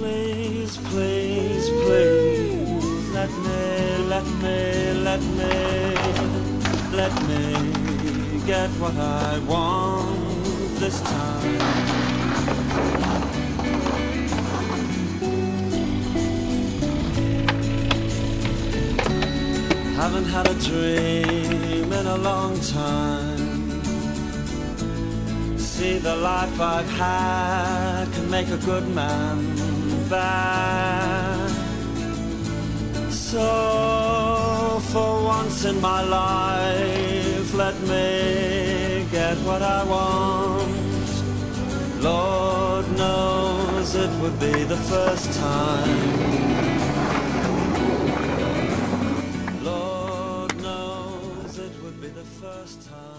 Please, please, please, let me get what I want this time. Haven't had a dream in a long time. See, the life I've had can make a good man bad. So for once in my life, let me get what I want. Lord knows it would be the first time. Lord knows it would be the first time.